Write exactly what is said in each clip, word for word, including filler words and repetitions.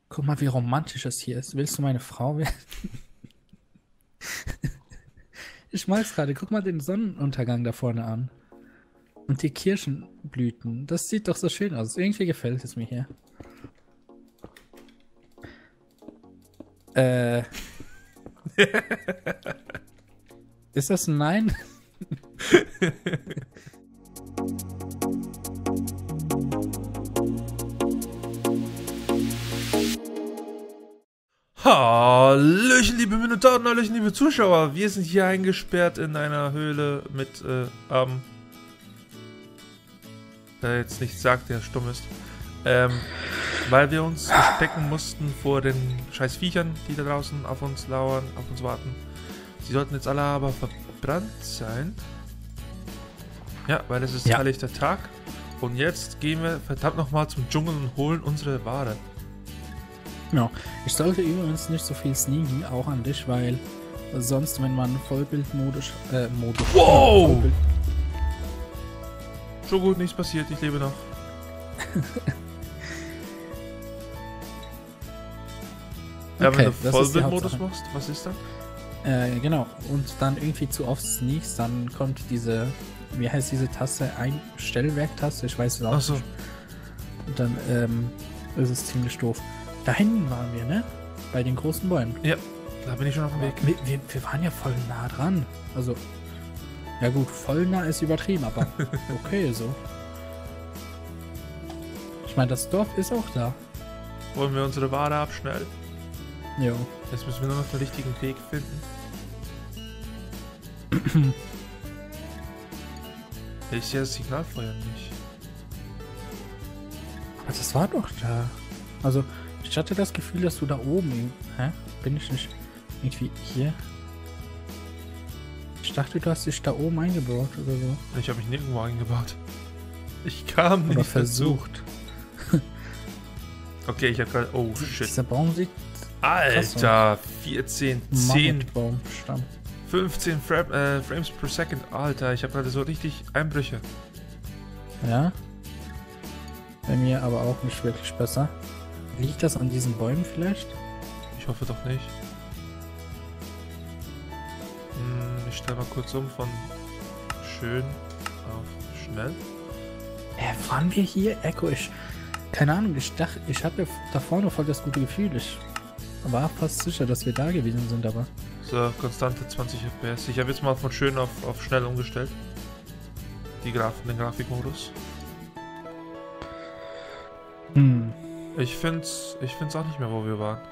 Guck mal, wie romantisch es hier ist. Willst du meine Frau werden? Ich mag's gerade. Guck mal den Sonnenuntergang da vorne an. Und die Kirschenblüten. Das sieht doch so schön aus. Irgendwie gefällt es mir hier. Äh. Ist das ein Nein? Hallöchen, liebe Minotauren, hallöchen, liebe Zuschauer. Wir sind hier eingesperrt in einer Höhle mit, äh, ähm, der jetzt nichts sagt, der stumm ist. Ähm, weil wir uns verstecken mussten vor den scheiß Viechern, die da draußen auf uns lauern, auf uns warten. Sie sollten jetzt alle aber verbrannt sein. Ja, weil es ist Ja. helllichter Tag. Und jetzt gehen wir verdammt nochmal zum Dschungel und holen unsere Ware. Ja. Ich sollte übrigens nicht so viel sneaken, auch an dich, weil sonst, wenn man Vollbildmodus, äh, Modus. Wow! Vollbild, So gut, nichts passiert, ich lebe noch. Ja, Okay, wenn du das ist die Vollbildmodus Hauptsache. machst, was ist dann? Äh, genau. Und dann irgendwie zu oft sneaks, dann kommt diese, wie heißt diese Taste? Einstellwerktaste? Ich weiß es auch Achso, nicht. Und dann, ähm, ist es ziemlich doof. Da hinten waren wir, ne? Bei den großen Bäumen. ja, da bin ich schon auf dem Weg. Wir, wir, wir waren ja voll nah dran. Also, ja gut, voll nah ist übertrieben, aber okay so. Ich meine, das Dorf ist auch da. Holen wir unsere Ware ab, schnell. Jo. Jetzt müssen wir nur noch den richtigen Weg finden. Ich sehe das Signalfeuer nicht. Aber das war doch da. Also, ich hatte das Gefühl, dass du da oben... Hä? Bin ich nicht irgendwie hier? Ich dachte, du hast dich da oben eingebaut oder so. Ich habe mich nirgendwo eingebaut. Ich kam Oder nicht versucht. dazu. Okay, ich habe gerade... Oh, shit. Dieser Baum sieht Alter, vierzehn, zehn, Mammutbaumstamm. fünfzehn Fra äh, Frames per Second. Alter, ich habe gerade so richtig Einbrüche. Ja. Bei mir aber auch nicht wirklich besser. Liegt das an diesen Bäumen vielleicht? Ich hoffe doch nicht. Hm, ich stelle mal kurz um von schön auf schnell. Äh, waren wir hier? Echo, ich... Keine Ahnung, ich dachte, ich hatte da vorne voll das gute Gefühl. Ich war fast sicher, dass wir da gewesen sind, aber... So, konstante zwanzig F P S. Ich habe jetzt mal von schön auf, auf schnell umgestellt. Die Graf den Grafikmodus. Hm. Ich find's, ich find's auch nicht mehr, wo wir waren.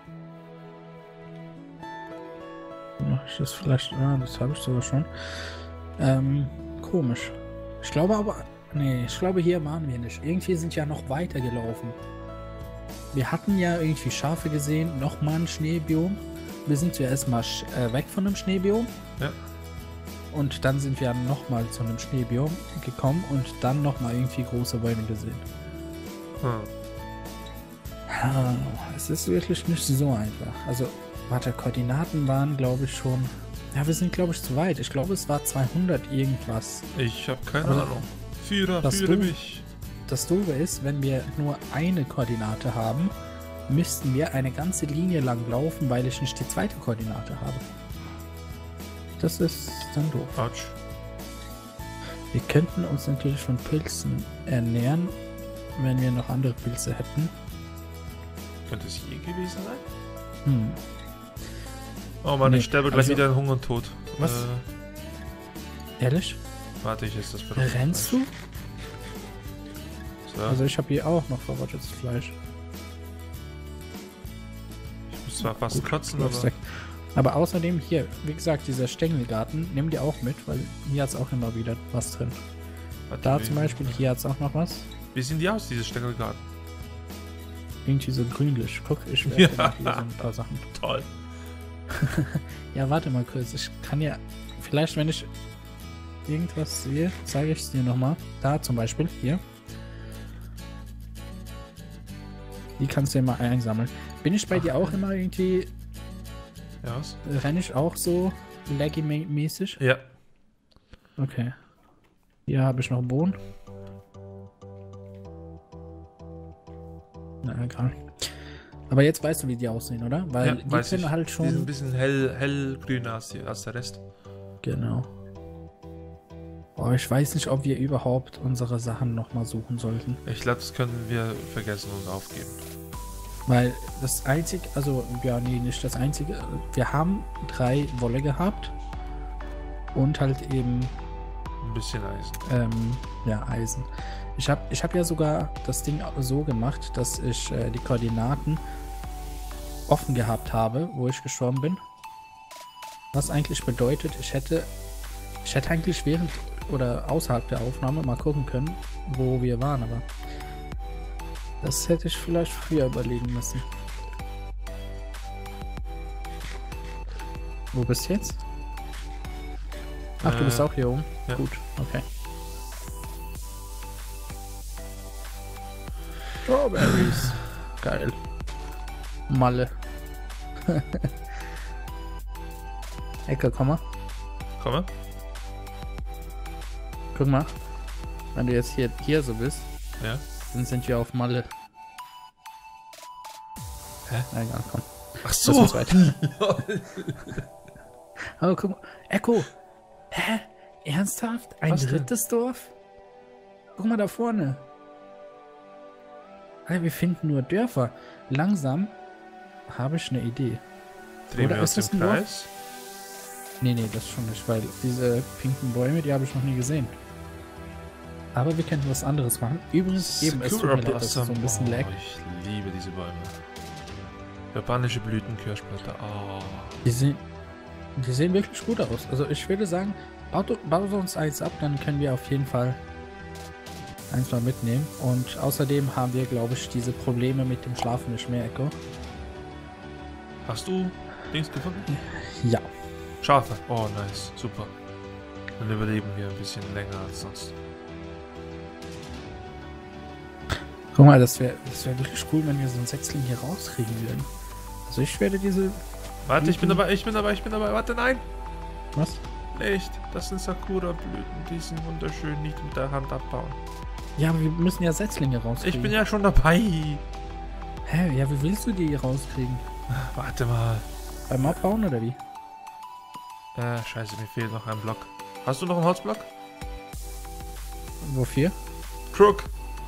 Mach ich das vielleicht... Ah, das habe ich sogar schon. Ähm, komisch. Ich glaube aber... Nee, ich glaube, hier waren wir nicht. Irgendwie sind ja noch weiter gelaufen. Wir hatten ja irgendwie Schafe gesehen, nochmal ein Schneebiom. Wir sind ja erstmal äh, weg von dem Schneebiom. Ja. Und dann sind wir nochmal zu einem Schneebiom gekommen und dann nochmal irgendwie große Bäume gesehen. Hm. Ah, es ist wirklich nicht so einfach. Also, warte, Koordinaten waren, glaube ich, schon... Ja, wir sind, glaube ich, zu weit. Ich glaube, es war zweihundert irgendwas. Ich habe keine Also, Ahnung. Führer, das führe du- mich. Das Doofe ist, wenn wir nur eine Koordinate haben, müssten wir eine ganze Linie lang laufen, weil ich nicht die zweite Koordinate habe. Das ist dann doof. Autsch. Wir könnten uns natürlich von Pilzen ernähren, wenn wir noch andere Pilze hätten. Könnte es hier gewesen sein? Hm. Oh Mann, Nee, ich sterbe gleich also- wieder in Hunger und Tod. Was? Äh, Ehrlich? warte, ich esse das verrückte Rennst Fleisch. du? So, Also ich habe hier auch noch verrottetes Fleisch. ich muss zwar fast Gut, kotzen, läufst aber... weg. Aber außerdem hier, wie gesagt, dieser Stängelgarten, nimm dir auch mit, weil hier hat es auch immer wieder was drin. Warte, Da wie- zum Beispiel, hier hat es auch noch was. Wie sehen die aus, diese Stängelgarten? Irgendwie so grünlich. Guck, ich Ja. werde ja. hier so ein paar Sachen. Toll. Ja, warte mal kurz. Ich kann ja, vielleicht wenn ich irgendwas sehe, zeige ich es dir nochmal. Da zum Beispiel, hier. Die kannst du ja mal einsammeln. Bin ich bei Ach, dir auch immer irgendwie, Ja, was? renne ich auch so laggy-mäßig? Ja. Okay. Hier habe ich noch Bohnen. Na, egal. Aber jetzt weißt du, wie die aussehen, oder? Weil Ja, die weiß können ich. halt Die sind ein schon. bisschen hell, hellgrüner als, die, als der Rest. Genau. Boah, ich weiß nicht, ob wir überhaupt unsere Sachen nochmal suchen sollten. Ich glaube, das können wir vergessen und aufgeben. Weil das einzige, also, ja, nee, nicht das einzige. Wir haben drei Wolle gehabt. Und halt eben, Ein bisschen Eisen. ähm, ja, Eisen. Ich habe ich hab ja sogar das Ding so gemacht, dass ich äh, die Koordinaten offen gehabt habe, wo ich gestorben bin. Was eigentlich bedeutet, ich hätte, ich hätte eigentlich während oder außerhalb der Aufnahme mal gucken können, wo wir waren, aber das hätte ich vielleicht früher überlegen müssen. Wo bist du jetzt? Ach, du bist Äh, auch hier oben? ja. Gut, okay. Strawberries. Geil. Malle. Ecke, komm mal. Komme? Guck mal. Wenn du jetzt hier, hier so bist, Ja. dann sind wir auf Malle. Hä? Na, egal, komm. Ach Lass so. uns weiter. Aber guck mal. Echo. Hä? Ernsthaft? Ein Was denn? drittes Dorf? Guck mal da vorne. Alter, wir finden nur Dörfer. Langsam habe ich eine Idee. Drehen Oder wir ist uns das im ein Dorf? Kreis. Nee, nee, das schon nicht, weil diese pinken Bäume, die habe ich noch nie gesehen. Aber wir könnten was anderes machen. Übrigens, eben, es tut mir leid, dass es so ein bisschen oh, lag. ich liebe diese Bäume. Japanische Blüten, Kirschblätter. Oh. Die sehen, die sehen wirklich gut aus. Also ich würde sagen, baut, baut uns eins ab, dann können wir auf jeden Fall eins mal mitnehmen. Und außerdem haben wir, glaube ich, diese Probleme mit dem Schlafen nicht mehr, Echo. Hast du Dings gefunden? Ja. Schafe. Oh, nice. Super. Dann überleben wir ein bisschen länger als sonst. Guck mal, das wäre das wär wirklich cool, wenn wir so einen Sechsling hier rauskriegen würden. Also ich werde diese... Warte, ich bin dabei, ich bin dabei, ich bin dabei. Warte, nein! Was? Nicht. Das sind Sakura-Blüten. Die sind wunderschön. Nicht mit der Hand abbauen. Ja, aber wir müssen ja Setzlinge rauskriegen. Ich bin ja schon dabei. Hä? Ja, wie willst du die rauskriegen? Warte mal. Beim Abbauen oder wie? Äh, scheiße, mir fehlt noch ein Block. Hast du noch einen Holzblock? Wofür? Crook.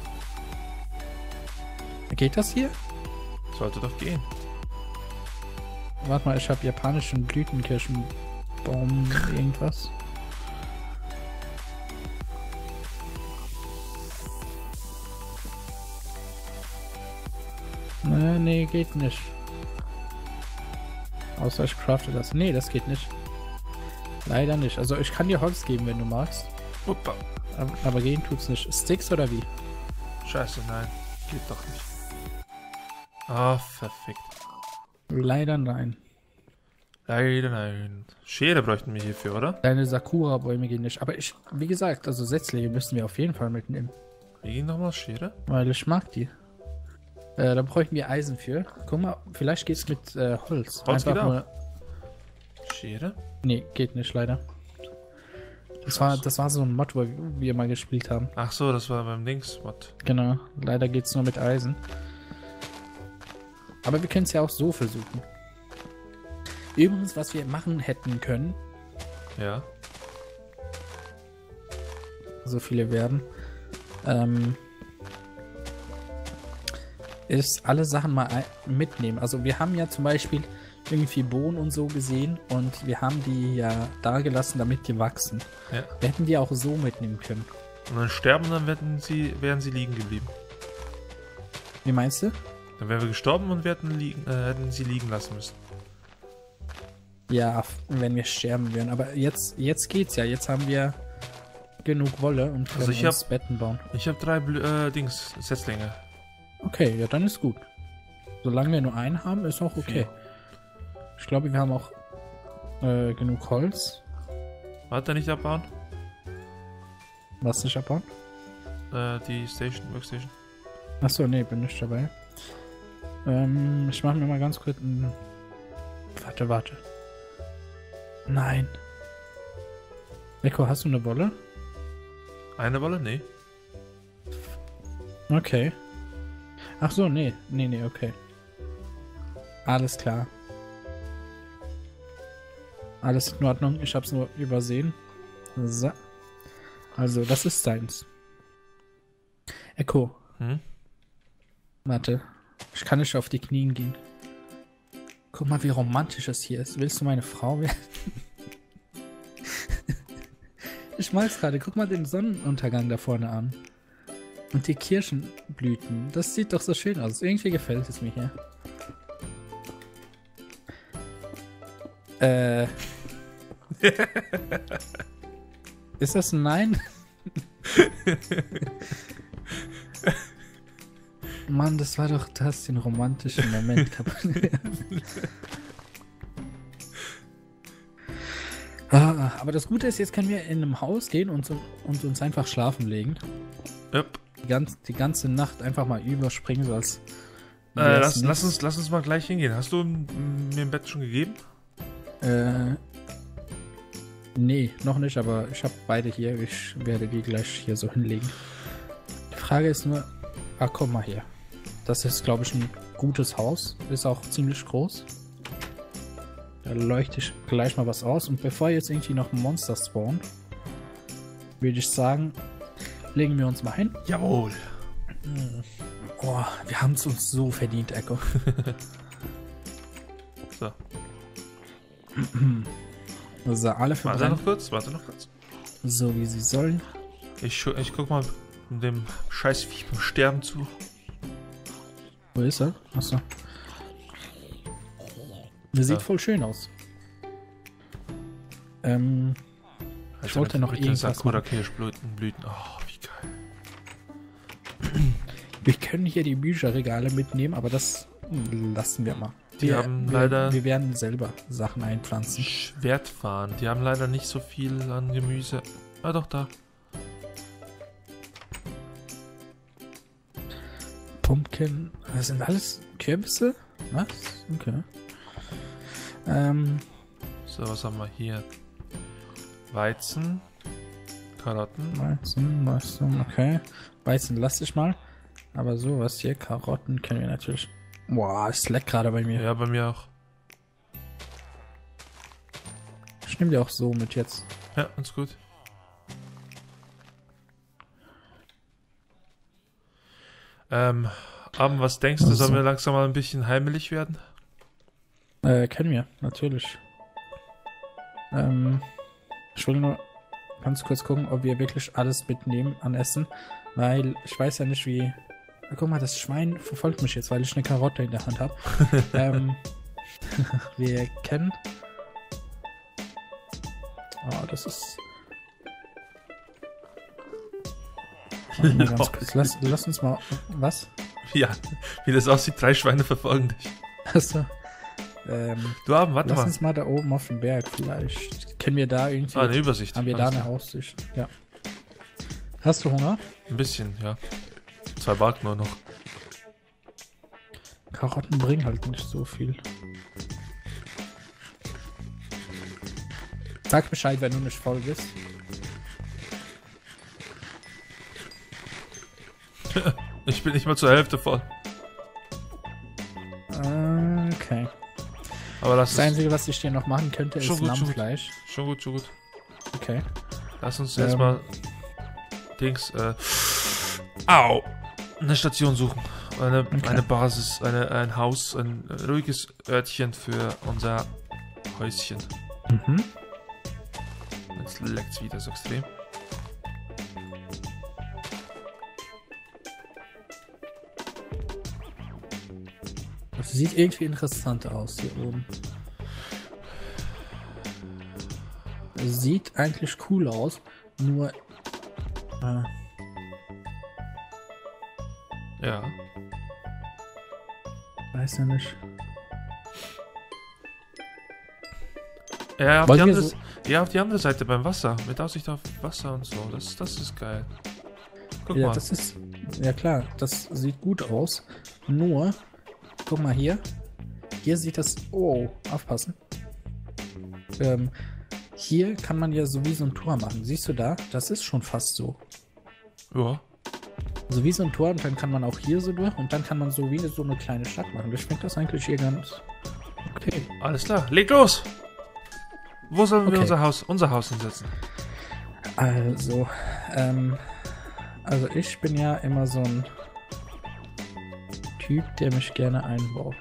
Geht das hier? Sollte doch gehen. Warte mal, ich habe japanischen Blütenkirschenbaum irgendwas. Nee, nee, geht nicht. Außer ich crafte das. Nee, das geht nicht. Leider nicht. Also ich kann dir Holz geben, wenn du magst. Uppa. Aber, aber gehen tut's nicht. Sticks oder wie? Scheiße, nein. Geht doch nicht. Ah, verfickt. Leider nein. Leider nein. Schere bräuchten wir hierfür, oder? Deine Sakura-Bäume gehen nicht. Aber ich, wie gesagt, also Setzlinge müssen wir auf jeden Fall mitnehmen. Wie ging nochmal Schere? Weil ich mag die. Äh, da bräuchten wir Eisen für. Guck mal, vielleicht geht's mit äh, Holz. Holz geht nur. Schere? Nee, geht nicht, leider. Das war, das war so ein Mod, wo wir mal gespielt haben. Ach so, das war beim Dings-Mod. Genau, leider geht's nur mit Eisen. Aber wir können es ja auch so versuchen. Übrigens, was wir machen hätten können, Ja. so viele werden, ähm, ist alle Sachen mal ein- mitnehmen. Also wir haben ja zum Beispiel irgendwie Bohnen und so gesehen und wir haben die ja da gelassen, damit die wachsen. Ja. Wir hätten die auch so mitnehmen können. Und dann sterben, dann werden sie, wären sie liegen geblieben. Wie meinst du? Dann wären wir gestorben und wir hätten, liegen, äh, hätten sie liegen lassen müssen. Ja, wenn wir sterben würden. Aber jetzt, jetzt geht's ja. Jetzt haben wir genug Wolle und können Also ich uns hab- Betten bauen. Ich habe drei Blü äh, Dings, Setzlinge. Okay, ja, dann ist gut. Solange wir nur einen haben, ist auch okay. Vier. Ich glaube, wir haben auch äh, genug Holz. Warte, nicht abbauen. Was nicht abbauen? Äh, die Station, Workstation. Achso, nee, bin nicht dabei. Ähm, ich mache mir mal ganz kurz ein... Warte, warte. Nein. Eko, hast du eine Wolle? Eine Wolle? Nee. Okay. Ach so, nee. Nee, nee, okay. Alles klar. Alles in Ordnung. Ich hab's nur übersehen. So. Also, das ist seins. Echo. Hm? Warte. Ich kann nicht auf die Knien gehen. Guck mal, wie romantisch es hier ist. Willst du meine Frau werden? Ich mag's gerade. Guck mal den Sonnenuntergang da vorne an. Und die Kirschenblüten. Das sieht doch so schön aus. Irgendwie gefällt es mir hier. Äh. Ist das ein Nein? Mann, das war doch, du hast den romantischen Moment kaputt. Ah, aber das Gute ist, jetzt können wir in einem Haus gehen und, so, und uns einfach schlafen legen. Yep. Die, ganz, die ganze Nacht einfach mal überspringen, so als. Äh, lass, lass, uns, lass uns mal gleich hingehen. Hast du m- mir ein Bett schon gegeben? Äh. Nee, noch nicht, aber ich habe beide hier. Ich werde die gleich hier so hinlegen. Die Frage ist nur. Ah, komm mal hier. Das ist, glaube ich, ein gutes Haus. Ist auch ziemlich groß. Da leuchte ich gleich mal was aus. Und bevor jetzt irgendwie noch ein Monster spawnen, würde ich sagen, legen wir uns mal hin. Jawohl. Oh, wir haben es uns so verdient, Echo. So. Also alle Warte verbrennen, noch kurz, warte noch kurz. so wie sie sollen. Ich, schu- ich guck mal dem scheiß Viech beim Sterben zu. Wo ist er? Achso. Der sieht Ja. voll schön aus. Ähm, ich wollte noch irgendwas Sakura machen. Kirschblüten, Blüten. Oh, wie geil. Wir können hier die Bücherregale mitnehmen, aber das lassen wir mal. Die wir, haben wir, leider- Wir werden selber Sachen einpflanzen. Schwertfahren. Die haben leider nicht so viel an Gemüse. Ah, doch, da. Pumpkin. Das sind alles Kürbisse? Was? Okay. Ähm, So, was haben wir hier? Weizen. Karotten. Weizen, Weizen, okay. Weizen lasse ich mal. Aber sowas hier, Karotten können wir natürlich. Boah, es leckt gerade bei mir. Ja, bei mir auch. Ich nehme die auch so mit jetzt. Ja, ganz gut. Ähm, Abend, was denkst du, Also. sollen wir langsam mal ein bisschen heimelig werden? Äh, können wir, natürlich. Ähm, ich will nur ganz kurz gucken, ob wir wirklich alles mitnehmen an Essen. Weil ich weiß ja nicht, wie. Ah, guck mal, das Schwein verfolgt mich jetzt, weil ich eine Karotte in der Hand habe. ähm, wir kennen. Oh, das ist. Warte mal ganz kurz. Lass, lass uns mal. Was? Ja, wie das aussieht, drei Schweine verfolgen dich. Achso. Ähm, Du Abend, warte lass mal. uns mal da oben auf dem Berg. Vielleicht kennen wir da irgendwie. Ah, eine Übersicht. Haben wir da Alles eine klar. Aussicht? Ja. Hast du Hunger? Ein bisschen, ja. Zwei Balken nur noch. Karotten bringen halt nicht so viel. Sag Bescheid, wenn du nicht voll bist. Ich bin nicht mal zur Hälfte voll. Äh, Okay. Aber lass Das uns. Einzige, was ich dir noch machen könnte, Schon ist gut, schon gut. Lammfleisch. Schon gut, schon gut. Okay. Lass uns Ähm. erstmal Dings, äh. Au! Eine Station suchen. Eine, Okay. eine Basis, eine, ein Haus, ein äh, ruhiges Örtchen für unser Häuschen. Mhm. Jetzt leckt's wieder so extrem. Das sieht irgendwie interessant aus hier oben. Sieht eigentlich cool aus, nur. Äh, Ja. weiß ja nicht. Ja, auf Wollen die, wir andere, so- ja, auf die andere Seite beim Wasser. Mit Aussicht auf Wasser und so. Das, das ist geil. Guck Ja, mal. das ist. Ja klar, das sieht gut aus. Nur, guck mal hier. Hier sieht das. Oh, aufpassen. Ähm, hier kann man ja so wie so ein Tor machen. Siehst du da? Das ist schon fast so. Ja. So wie so ein Tor und dann kann man auch hier so durch und dann kann man so wie so eine kleine Stadt machen. Ich finde das eigentlich hier ganz okay. Alles klar, leg los! Wo sollen wir Okay. unser Haus, unser Haus hinsetzen? Also, ähm, also ich bin ja immer so ein Typ, der mich gerne einbaut.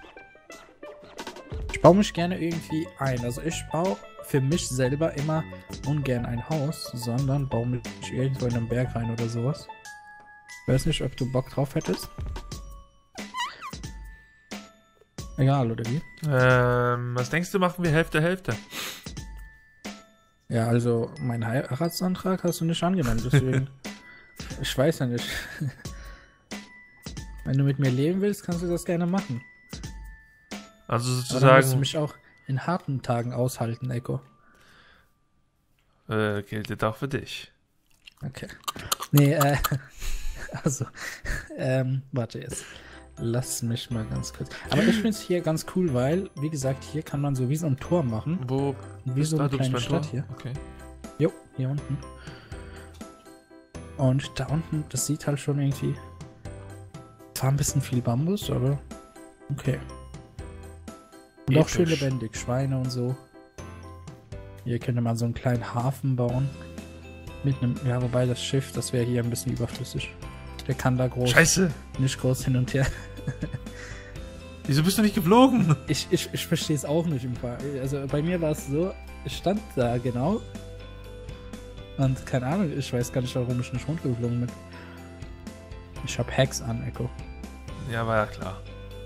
Ich baue mich gerne irgendwie ein. Also ich baue für mich selber immer ungern ein Haus, sondern baue mich irgendwo in einen Berg rein oder sowas. Ich weiß nicht, ob du Bock drauf hättest. Egal, oder wie? Ähm, was denkst du, machen wir Hälfte, Hälfte? Ja, also mein Heiratsantrag hast du nicht angenommen, deswegen. Ich weiß ja nicht. Wenn du mit mir leben willst, kannst du das gerne machen. Also Aber dann musst du sozusagen, mich auch in harten Tagen aushalten, Echo. äh, gilt auch für dich. Okay. Nee, äh, also, ähm, warte jetzt. Lass mich mal ganz kurz. Aber ich finde es hier ganz cool, weil, wie gesagt, hier kann man so wie so ein Tor machen. Wo Wie so da? eine Du bist kleine beim Stadt Tor? hier. Okay. Jo, hier unten. Und da unten, das sieht halt schon irgendwie. Zwar ein bisschen viel Bambus, aber okay. Und auch schön Episch. lebendig, Schweine und so. Hier könnte man so einen kleinen Hafen bauen. Mit einem, ja, wobei das Schiff, das wäre hier ein bisschen überflüssig. Der kann da groß, Scheiße! nicht groß hin und her. Wieso bist du nicht geflogen? Ich, ich, ich verstehe es auch nicht im Fall. Also bei mir war es so, ich stand da genau. Und keine Ahnung, ich weiß gar nicht, warum ich nicht runtergeflogen bin. Ich habe Hacks an, Echo. Ja, war ja klar.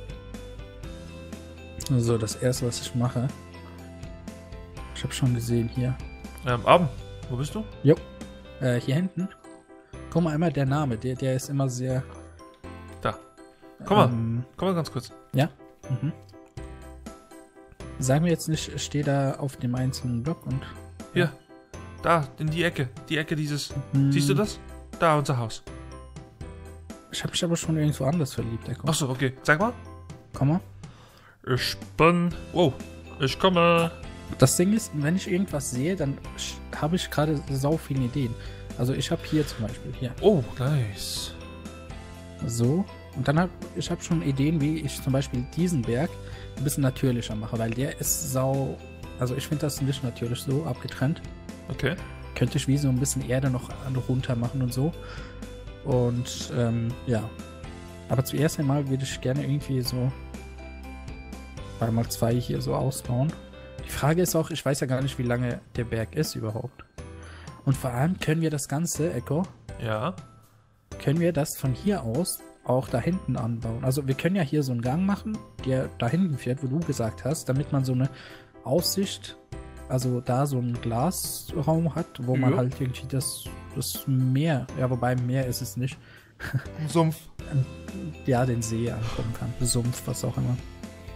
So, das erste, was ich mache. Ich habe schon gesehen hier. Ähm, Abend, wo bist du? Jo. Äh, hier hinten. Guck mal, einmal der Name, der, der ist immer sehr. Da. Komm mal, Ähm, komm mal ganz kurz. ja. Mhm. Sag mir jetzt nicht, ich stehe da auf dem einzelnen Block und. Hier. Da, in die Ecke. Die Ecke dieses. Hm, Siehst du das? Da, unser Haus. Ich habe mich aber schon irgendwo anders verliebt, Echo. Achso, okay. Sag mal. Komm mal. Ich bin. Wow. Ich komme. Das Ding ist, wenn ich irgendwas sehe, dann habe ich gerade sau viele Ideen. Also ich habe hier zum Beispiel hier Oh, nice. so und dann habe ich habe schon Ideen, wie ich zum Beispiel diesen Berg ein bisschen natürlicher mache, weil der ist sau. Also ich finde das nicht natürlich so abgetrennt. Okay. Könnte ich wie so ein bisschen Erde noch runter machen und so. Und ähm, ja. Aber zuerst einmal würde ich gerne irgendwie so einmal zwei hier so ausbauen. Die Frage ist auch, ich weiß ja gar nicht, wie lange der Berg ist überhaupt. Und vor allem können wir das Ganze, Echo, Ja. können wir das von hier aus auch da hinten anbauen. Also wir können ja hier so einen Gang machen, der da hinten fährt, wo du gesagt hast, damit man so eine Aussicht, also da so einen Glasraum hat, wo man Ja. halt irgendwie das, das Meer, ja wobei Meer ist es nicht, Sumpf. ja den See angucken kann, Sumpf, was auch immer.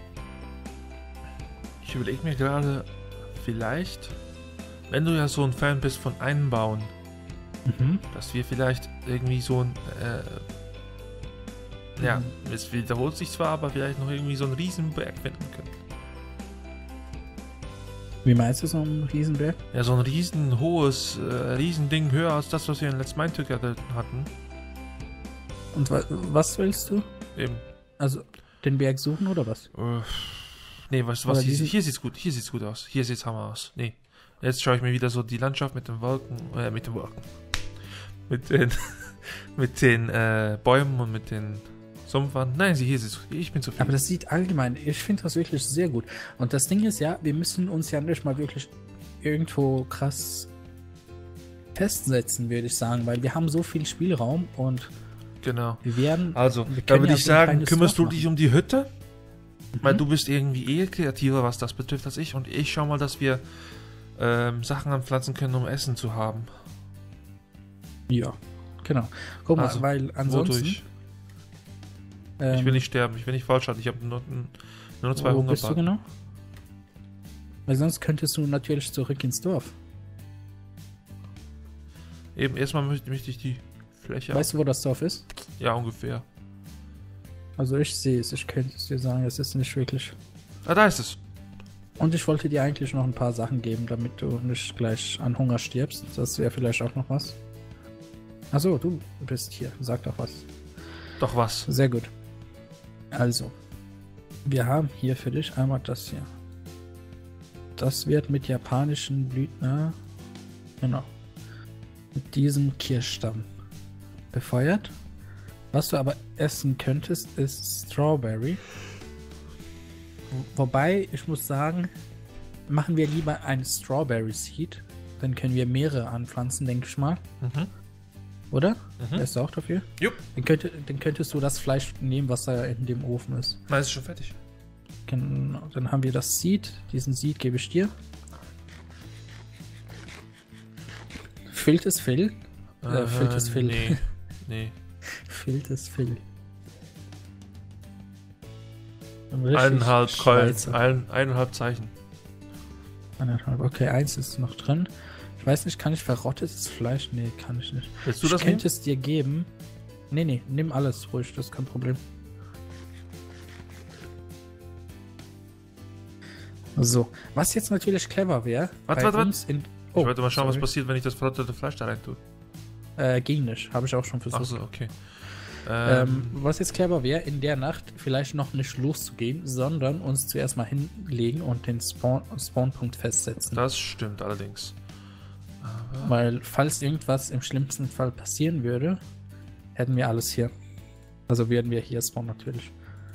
Ich überlege mir gerade, vielleicht, wenn du ja so ein Fan bist von Einbauen, Mhm. dass wir vielleicht irgendwie so ein, äh, ja, Mhm. es wiederholt sich zwar, aber vielleicht noch irgendwie so einen Riesenberg finden können. Wie meinst du so ein Riesenberg? Ja, so ein riesen hohes, äh, Riesending höher als das, was wir in Let's Mind Together hatten. Und wa was willst du? Eben. Also den Berg suchen oder was? Äh, nee, weißt du was? Oder Hier, diesen- hier sieht's gut, hier sieht's gut aus. Hier sieht's hammer aus. Nee. Jetzt schaue ich mir wieder so die Landschaft mit den Wolken, äh, mit den Wolken. Mit den, mit den, äh, Bäumen und mit den Sumpf an. Nein, sie hier sieht's. Ich bin zufrieden. Aber das sieht allgemein, ich finde das wirklich sehr gut. Und das Ding ist ja, wir müssen uns ja nicht mal wirklich irgendwo krass festsetzen, würde ich sagen, weil wir haben so viel Spielraum und Genau. wir werden. Also, wir da können würde ja ich so ein sagen, kleines kümmerst du Dorf dich machen. um die Hütte? Weil Mhm. du bist irgendwie eher kreativer, was das betrifft, als ich. Und ich schau mal, dass wir ähm, Sachen anpflanzen können, um Essen zu haben. Ja, genau. Guck mal, Also, weil ansonsten. Wodurch? Ähm, Ich will nicht sterben, ich will nicht falsch halten. Ich habe nur, nur noch zwei wo bist du Hungerbalken. genau? Weil sonst könntest du natürlich zurück ins Dorf. Eben, erstmal möchte, möchte ich die Fläche. Weißt du, wo das Dorf ist? Ja, ungefähr. Also ich sehe es, ich könnte es dir sagen, es ist nicht wirklich. Ah, da ist es. Und ich wollte dir eigentlich noch ein paar Sachen geben, damit du nicht gleich an Hunger stirbst. Das wäre vielleicht auch noch was. Achso, du bist hier. Sag doch was. Doch was. Sehr gut. Also, wir haben hier für dich einmal das hier. Das wird mit japanischen Blüten, genau, mit diesem Kirschstamm befeuert. Was du aber essen könntest, ist Strawberry. Wobei, ich muss sagen, machen wir lieber ein Strawberry Seed. Dann können wir mehrere anpflanzen, denke ich mal. Mhm. Oder? Mhm. Wärst du auch dafür? Jupp. Dann, könnte, dann könntest du das Fleisch nehmen, was da in dem Ofen ist. Nein, ist schon fertig. Genau, dann haben wir das Seed. Diesen Seed gebe ich dir. Füllt es Phil? Äh, Äh, füllt es Phil? Nee. Nee. Füllt es Phil? Richtig Eineinhalb Keulen. Schweizer. Ein, eineinhalb Zeichen. Eineinhalb. Okay, eins ist noch drin. Ich weiß nicht, kann ich verrottetes Fleisch? Nee, kann ich nicht. Willst du Ich das könnte nehmen? es dir geben. Nee, nee, nimm alles ruhig, das ist kein Problem. So, was jetzt natürlich clever wäre. Warte, bei warte, warte. uns in- Ich wollte mal schauen, sorry. was passiert, wenn ich das verrottete Fleisch da rein tue. Äh, ging nicht, habe ich auch schon versucht. Achso, okay. Ähm, Ähm, was jetzt clever wäre, in der Nacht vielleicht noch nicht loszugehen, sondern uns zuerst mal hinlegen und den Spawn Spawnpunkt festsetzen. das stimmt allerdings. Aber Weil, falls irgendwas im schlimmsten Fall passieren würde, hätten wir alles hier. Also würden wir hier spawnen natürlich.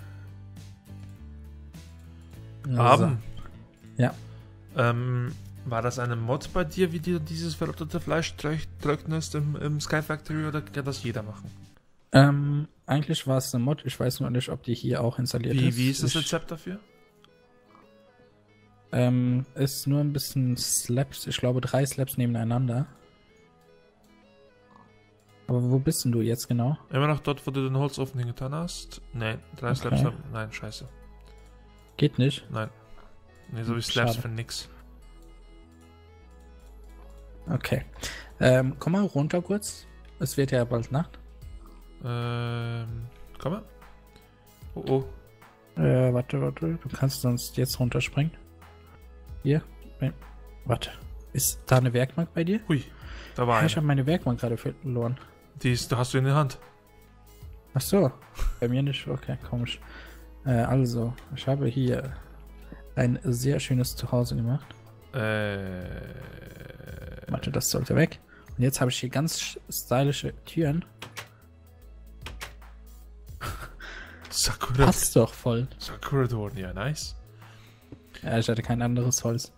haben. Ja. Ähm, war das eine Mod bei dir, wie dir dieses verrottete Fleisch trö- trocknest im, im Sky Factory, oder kann das jeder machen? Ähm, eigentlich war es eine Mod, ich weiß nur nicht, ob die hier auch installiert Wie, ist. wie ist das Ich- Rezept dafür? Ähm, ist nur ein bisschen Slaps, ich glaube drei Slaps nebeneinander. Aber wo bist denn du jetzt genau? Immer noch dort, wo du den Holzofen hingetan hast? Nein, drei Okay. Slaps haben. Nein, scheiße. Geht nicht. Nein. Nee, so wie Slaps Schade. für nix. Okay. Ähm, komm mal runter kurz. Es wird ja bald Nacht. Ähm, komm mal. Oh oh. Äh, warte, warte. Du kannst sonst jetzt runterspringen. Hier. Nein. Warte. Ist da eine Werkbank bei dir? Hui, da war Ja, ich eine. habe meine Werkbank gerade verloren. Die ist, da hast du in der Hand. Ach so. Bei mir nicht. Okay, komisch. Äh, also, ich habe hier ein sehr schönes Zuhause gemacht. Äh. Warte, das sollte weg. Und jetzt habe ich hier ganz stylische Türen. Sakura. Passt doch voll. Sakura Dorn, ja, nice. Ja, ich hatte kein anderes Holz.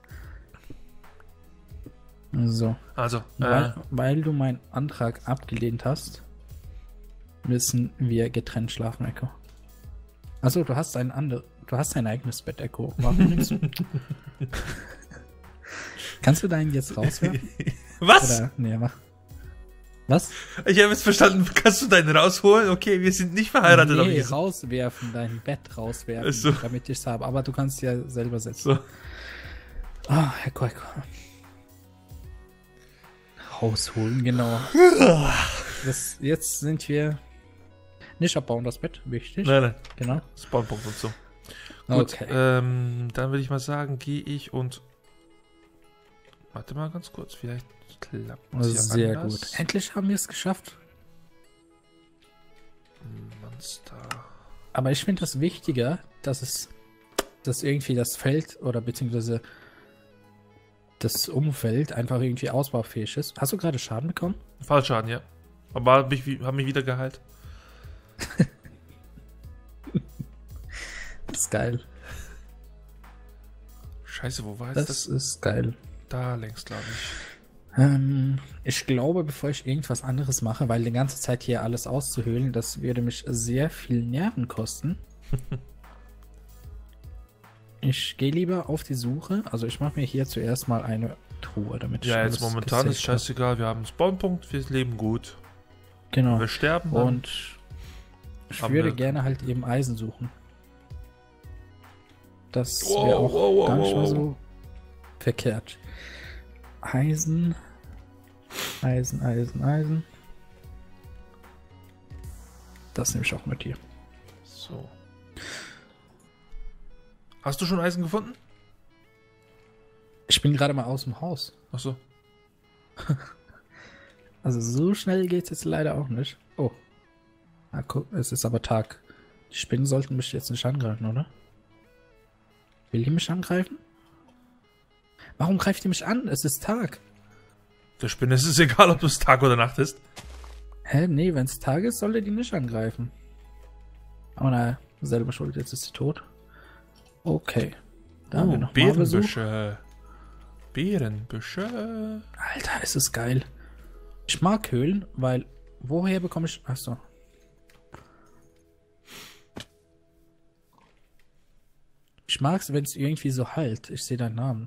So. Also, äh, Weil, weil du meinen Antrag abgelehnt hast, müssen wir getrennt schlafen, Echo. Achso, du hast ein anderes. Du hast dein eigenes Bett, Echo. Warum nimmst du? Kannst du deinen jetzt rauswerfen? was? Oder? Nee, mach. Was? Ich habe jetzt verstanden, kannst du deinen rausholen? Okay, wir sind nicht verheiratet, aber Nee, wir sind- rauswerfen, dein Bett rauswerfen, Ach so. damit ich es habe. Aber du kannst ja selber setzen. So. Ah, Echo, Echo. Rausholen, genau. Das, jetzt sind wir nicht abbauen, das Bett, wichtig. Nein, nein, Genau. Spawnpunkt und so. Gut, Okay. ähm, dann würde ich mal sagen, gehe ich und... Warte mal ganz kurz, vielleicht klappt es ja Sehr anders. gut. Endlich haben wir es geschafft. Monster. Aber ich finde das wichtiger, dass es, dass irgendwie das Feld oder beziehungsweise das Umfeld einfach irgendwie ausbaufähig ist. Hast du gerade Schaden bekommen? Fallschaden, ja. Aber hab mich, wie- hab mich wieder geheilt. Das ist geil. Scheiße, wo war jetzt Das, das? ist geil. Da längst, glaube ich. Ähm, ich glaube, bevor ich irgendwas anderes mache, weil die ganze Zeit hier alles auszuhöhlen, das würde mich sehr viel Nerven kosten. Ich gehe lieber auf die Suche. Also ich mache mir hier zuerst mal eine Truhe, damit ich Ja, jetzt alles momentan ist gesaved hab. scheißegal. Wir haben einen Spawnpunkt, wir leben gut. Genau. Wir sterben dann. Und ich Haben würde wir- gerne halt eben Eisen suchen. Das Wow, wäre auch wow, wow, gar nicht mal wow. so verkehrt. Eisen. Eisen, Eisen, Eisen. Das nehme ich auch mit hier. So. Hast du schon Eisen gefunden? Ich bin gerade mal aus dem Haus. Achso. Also so schnell geht's jetzt leider auch nicht. Oh. Ah, guck, es ist aber Tag. Die Spinnen sollten mich jetzt nicht angreifen, oder? Will die mich angreifen? Warum greift die mich an? Es ist Tag. Der Spinne ist es egal, ob es Tag oder Nacht ist. Hä? Nee, wenn es Tag ist, sollte die nicht angreifen. Aber naja, selber schuld, jetzt ist sie tot. Okay. Da haben wir Oh, noch mal Besuch. Beerenbüsche. Beerenbüsche. Alter, ist es geil. Ich mag Höhlen, weil... Woher bekomme ich... Achso. Ich mag's, wenn es irgendwie so halt. Ich sehe deinen Namen.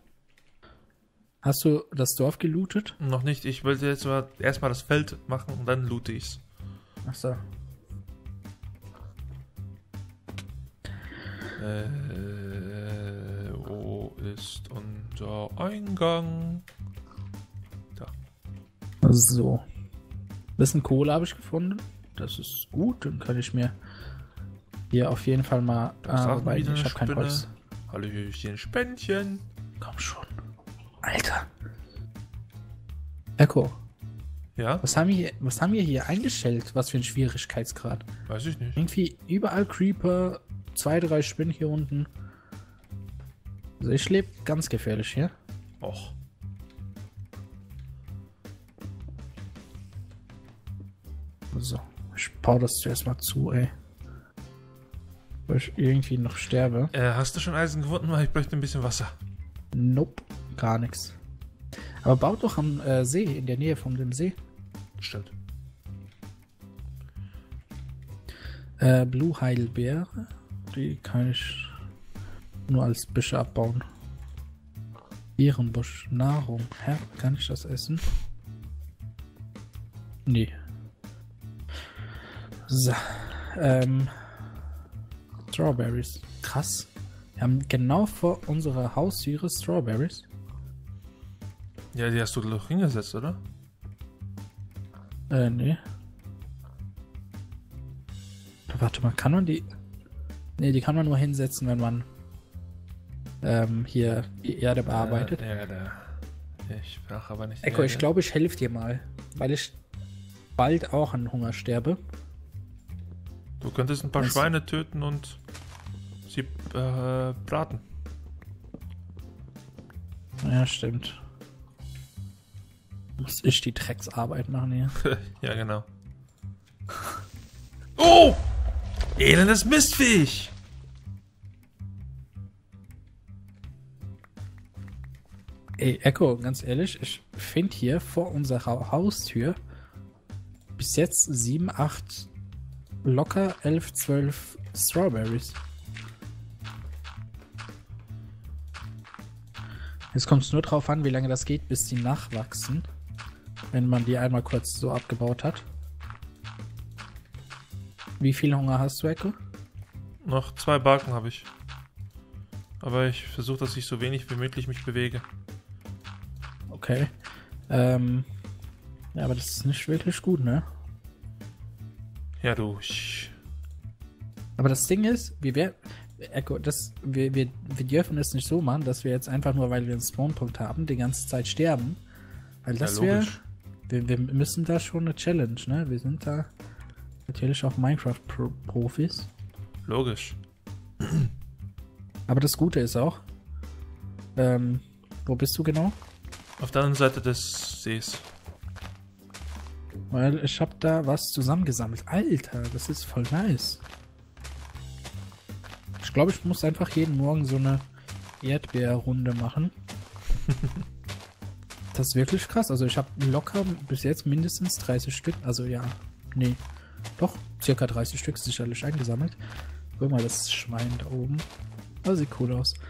Hast du das Dorf gelootet? Noch nicht. Ich wollte jetzt mal erstmal das Feld machen und dann loote ich's. Achso. Äh, wo ist unser Eingang? Da. So. Bisschen Kohle habe ich gefunden. Das ist gut. Dann kann ich mir hier auf jeden Fall mal... Da Ah, weil ich habe kein Holz. Hallöchen, Spännchen. Komm schon. Alter. Echo. Ja? Was haben wir hier, was haben wir hier eingestellt? Was für ein Schwierigkeitsgrad? Weiß ich nicht. Irgendwie überall Creeper, zwei, drei Spinnen hier unten. Also ich lebe ganz gefährlich hier. Och. So, ich baue das zuerst mal zu, ey. Weil ich irgendwie noch sterbe. Äh, hast du schon Eisen gefunden? Weil ich bräuchte ein bisschen Wasser. Nope, gar nichts. Aber baut doch am äh, See, in der Nähe von dem See. Stimmt. Äh, Blue Heidelbeere. Die kann ich nur als Büsche abbauen. Ehrenbusch, Nahrung. Hä? Kann ich das essen? Nee. So. Ähm. Strawberries. Krass. Wir haben genau vor unserer Haustüre Strawberries. Ja, die hast du doch hingesetzt, oder? Äh, nee. Warte mal, kann man die... Nee, die kann man nur hinsetzen, wenn man ähm, hier die Erde bearbeitet. Äh, Erde. Ich brauche aber nicht Echo, Erde. ich glaube, ich helfe dir mal, weil ich bald auch an Hunger sterbe. Du könntest ein paar Was? Schweine töten und sie äh, braten. Ja, stimmt. Muss ich die Drecksarbeit machen hier? Ja, genau. Oh! Elendes Mistviech! Ey, Echo, ganz ehrlich, ich finde hier vor unserer Haustür bis jetzt sieben, acht, locker elf, zwölf Strawberries. Jetzt kommt es nur drauf an, wie lange das geht, bis die nachwachsen. Wenn man die einmal kurz so abgebaut hat. Wie viel Hunger hast du, Echo? Noch zwei Balken habe ich. Aber ich versuche, dass ich so wenig wie möglich mich bewege. Okay. Ähm. Ja, aber das ist nicht wirklich gut, ne? Ja, du. Ich... Aber das Ding ist, wir werden. Echo, das, wir, wir, wir dürfen es nicht so machen, dass wir jetzt einfach nur, weil wir einen Spawnpunkt haben, die ganze Zeit sterben. Weil das Ja, wäre. logisch. Wir, wir müssen da schon eine Challenge, ne? Wir sind da natürlich auch Minecraft-Profis. Logisch. Aber das Gute ist auch. Ähm, wo bist du genau? Auf der anderen Seite des Sees. Weil ich habe da was zusammengesammelt. Alter, das ist voll nice. Ich glaube, ich muss einfach jeden Morgen so eine Erdbeerrunde machen. Das ist wirklich krass. Also ich habe locker bis jetzt mindestens dreißig Stück. Also ja, nee. Doch, circa dreißig Stück sicherlich eingesammelt. Guck mal, das Schwein da oben. Das sieht cool aus.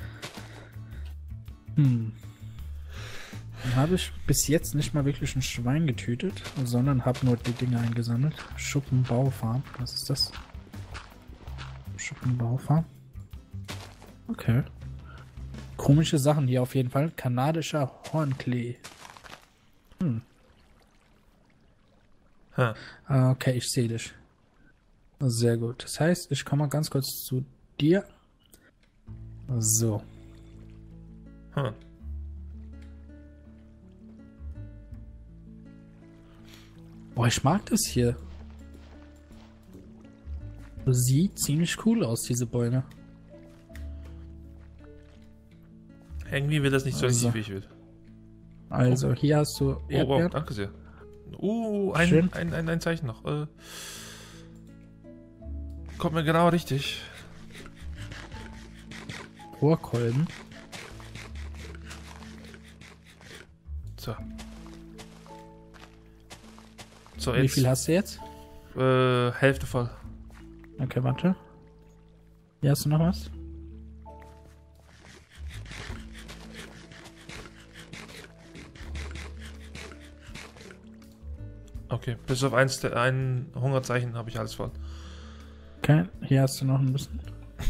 Hm. Dann habe ich bis jetzt nicht mal wirklich ein Schwein getötet, sondern habe nur die Dinge eingesammelt. Schuppenbaufarm. Was ist das? Schuppenbaufarm. Okay. Komische Sachen hier auf jeden Fall. Kanadischer Hornklee. Hm. Huh. Ah, okay, ich sehe dich. Sehr gut. Das heißt, ich komme mal ganz kurz zu dir. So. Huh. Boah, ich mag das hier. Sieht ziemlich cool aus, diese Bäume. Irgendwie wird das nicht so Also. richtig, wie ich will. Also, hier hast du Oh, wow, Erdbeeren. danke sehr. Uh, ein, Schön. ein, ein, ein Zeichen noch. Äh, kommt mir genau richtig. Rohrkolben. So. So, Wie jetzt. viel hast du jetzt? Äh, Hälfte voll. Okay, warte. Hier hast du noch was? Okay, bis auf eins, ein Hungerzeichen habe ich alles voll. Okay, hier hast du noch ein bisschen.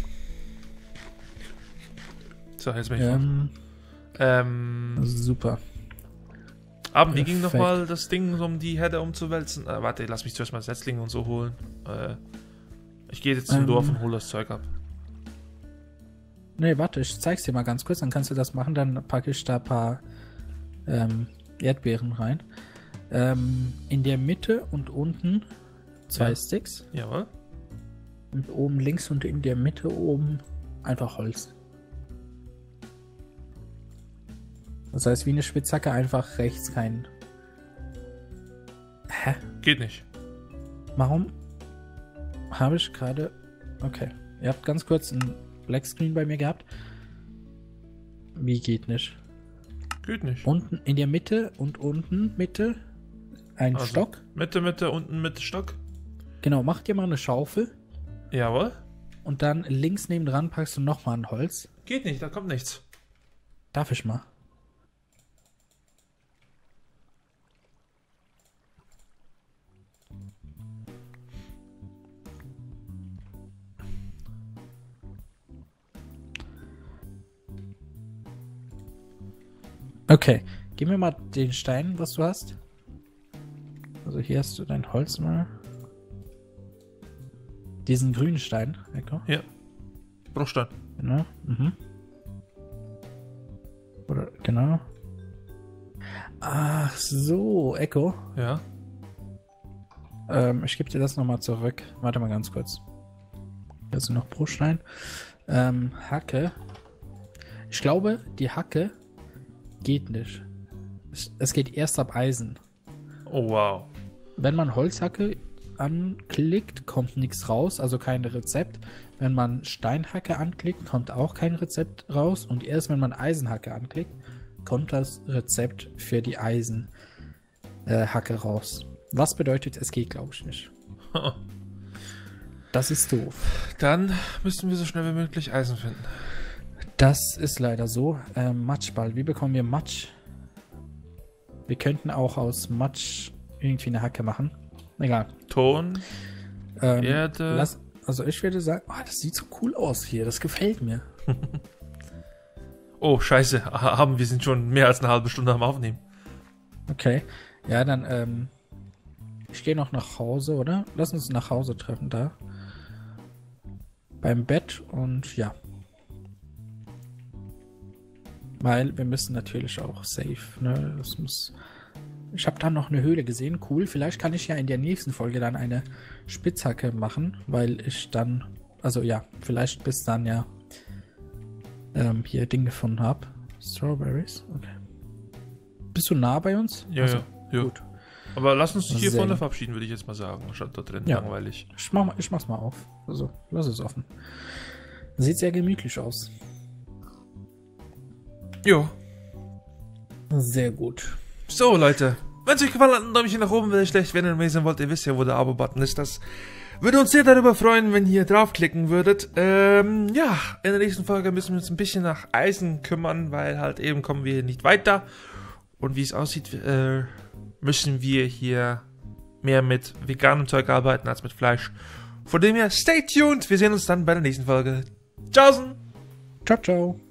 So, jetzt bin ich voll. Ähm, Ähm, super. aber wie ging perfekt. nochmal das Ding, so um die Herde umzuwälzen? Äh, warte, lass mich zuerst mal Setzlinge und so holen. Äh, ich gehe jetzt zum Ähm. Dorf und hole das Zeug ab. Nee, warte, ich zeig's dir mal ganz kurz, dann kannst du das machen, dann packe ich da ein paar ähm, Erdbeeren rein. Ähm, in der Mitte und unten zwei Ja. Sticks. Jawohl. Und oben links und in der Mitte oben einfach Holz. Das heißt, wie eine Spitzhacke, einfach rechts kein... Hä? Geht nicht. Warum habe ich gerade... Okay, ihr habt ganz kurz ein Black Screen bei mir gehabt. Wie geht nicht? Geht nicht. Unten in der Mitte und unten Mitte ein Also, Stock. Mitte, Mitte, unten Mitte, Stock. Genau, mach dir mal eine Schaufel Jawohl. und dann links nebendran packst du nochmal ein Holz. Geht nicht, da kommt nichts. Darf ich mal? Okay, gib mir mal den Stein, was du hast. Also hier hast du dein Holz mal. Diesen grünen Stein, Echo. Ja. Bruchstein. Genau. Mhm. Oder genau. Ach so, Echo. Ja. Ähm, ich gebe dir das nochmal zurück. Warte mal ganz kurz. Hier ist noch Bruchstein. Ähm, Hacke. Ich glaube, die Hacke geht nicht. Es, es geht erst ab Eisen. Oh, wow. Wenn man Holzhacke anklickt, kommt nichts raus, also kein Rezept. Wenn man Steinhacke anklickt, kommt auch kein Rezept raus. Und erst wenn man Eisenhacke anklickt, kommt das Rezept für die Eisenhacke äh, raus. Was bedeutet, es geht, glaube ich, nicht. Das ist doof. Dann müssen wir so schnell wie möglich Eisen finden. Das ist leider so. Ähm, Matschball. Wie bekommen wir Matsch? Wir könnten auch aus Matsch irgendwie eine Hacke machen. Egal. Ton, Ähm, Erde. lass, also ich würde sagen, oh, das sieht so cool aus hier. Das gefällt mir. Oh, scheiße. Ha- Haben wir sind schon mehr als eine halbe Stunde am Aufnehmen. Okay. Ja, dann, ähm, ich gehe noch nach Hause, oder? Lass uns nach Hause treffen da. Beim Bett und ja. Weil wir müssen natürlich auch safe, ne? Das muss. Ich habe da noch eine Höhle gesehen. Cool. Vielleicht kann ich ja in der nächsten Folge dann eine Spitzhacke machen, weil ich dann, also ja, vielleicht bis dann ja ähm, hier Ding gefunden habe. Strawberries. Okay. Bist du nah bei uns? Ja, Also, ja, ja. Gut. Aber lass uns hier Sehr vorne gut. verabschieden, würde ich jetzt mal sagen. Statt da drin. Ja. Langweilig. Ich, mach mal, ich mach's mal auf. Also, lass es offen. Sieht sehr gemütlich aus. Jo. Sehr gut. So, Leute. Wenn es euch gefallen hat, ein Däumchen nach oben, wenn ihr schlecht, wenn ihr mehr sehen wollt, ihr wisst ja, wo der Abo-Button ist. Das würde uns sehr darüber freuen, wenn ihr draufklicken würdet. Ähm, ja, in der nächsten Folge müssen wir uns ein bisschen nach Eisen kümmern, weil halt eben kommen wir nicht weiter. Und wie es aussieht, äh, müssen wir hier mehr mit veganem Zeug arbeiten als mit Fleisch. Von dem her, stay tuned. Wir sehen uns dann bei der nächsten Folge. Tschaußen! Ciao, ciao.